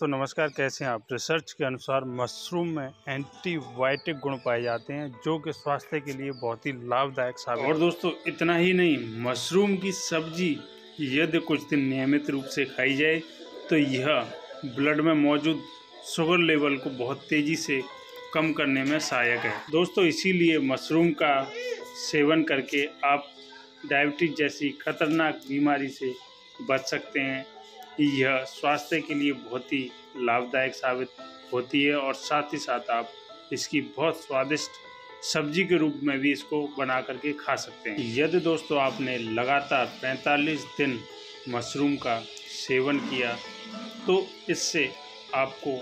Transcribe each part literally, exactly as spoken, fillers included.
दोस्तों नमस्कार, कैसे हैं आप। रिसर्च के अनुसार मशरूम में एंटीबायोटिक गुण पाए जाते हैं जो कि स्वास्थ्य के लिए बहुत ही लाभदायक साबित। और दोस्तों इतना ही नहीं, मशरूम की सब्जी यदि कुछ दिन नियमित रूप से खाई जाए तो यह ब्लड में मौजूद शुगर लेवल को बहुत तेज़ी से कम करने में सहायक है। दोस्तों इसीलिए मशरूम का सेवन करके आप डायबिटीज जैसी खतरनाक बीमारी से बच सकते हैं। यह स्वास्थ्य के लिए बहुत ही लाभदायक साबित होती है और साथ ही साथ आप इसकी बहुत स्वादिष्ट सब्जी के रूप में भी इसको बना करके खा सकते हैं। यदि दोस्तों आपने लगातार पैंतालीस दिन मशरूम का सेवन किया तो इससे आपको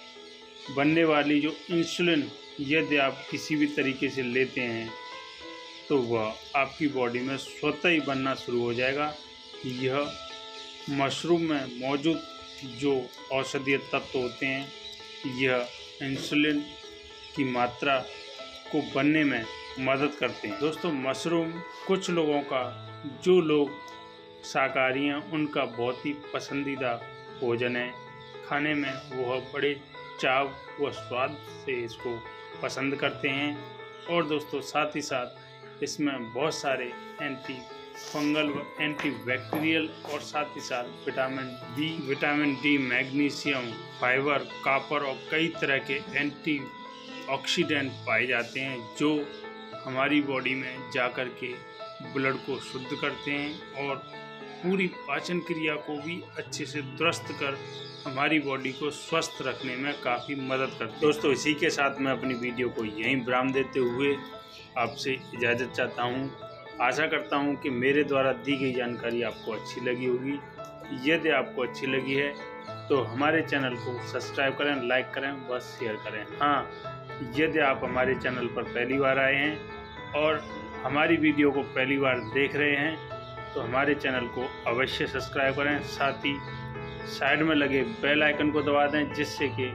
बनने वाली जो इंसुलिन यदि आप किसी भी तरीके से लेते हैं तो वह आपकी बॉडी में स्वतः ही बनना शुरू हो जाएगा। यह मशरूम में मौजूद जो औषधीय तत्व होते हैं यह इंसुलिन की मात्रा को बनने में मदद करते हैं। दोस्तों मशरूम कुछ लोगों का, जो लोग शाकाहारी हैं, उनका बहुत ही पसंदीदा भोजन है। खाने में वह बड़े चाव व स्वाद से इसको पसंद करते हैं। और दोस्तों साथ ही साथ इसमें बहुत सारे एंटी फंगल व एंटीबैक्टीरियल और साथ ही साथ vitamin B, vitamin D, magnesium, fibre, copper और कई तरह के एंटी ऑक्सीडेंट पाए जाते हैं जो हमारी बॉडी में जाकर के ब्लड को शुद्ध करते हैं और पूरी पाचन क्रिया को भी अच्छे से दुरुस्त कर हमारी बॉडी को स्वस्थ रखने में काफ़ी मदद करते हैं। दोस्तों इसी के साथ मैं अपनी वीडियो को यहीं विराम देते हुए आपसे इजाज़त चाहता हूँ। आशा करता हूं कि मेरे द्वारा दी गई जानकारी आपको अच्छी लगी होगी। यदि आपको अच्छी लगी है तो हमारे चैनल को सब्सक्राइब करें, लाइक करें, बस शेयर करें। हाँ, यदि आप हमारे चैनल पर पहली बार आए हैं और हमारी वीडियो को पहली बार देख रहे हैं तो हमारे चैनल को अवश्य सब्सक्राइब करें। साथ ही साइड में लगे बेल आइकन को दबा दें जिससे कि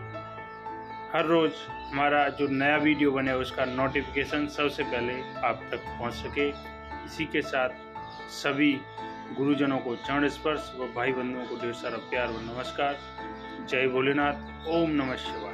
हर रोज़ हमारा जो नया वीडियो बने उसका नोटिफिकेशन सबसे पहले आप तक पहुँच सके। इसी के साथ सभी गुरुजनों को चरण स्पर्श व भाई बंधुओं को ढेर सारा प्यार व नमस्कार। जय भोलेनाथ। ओम नमः शिवाय।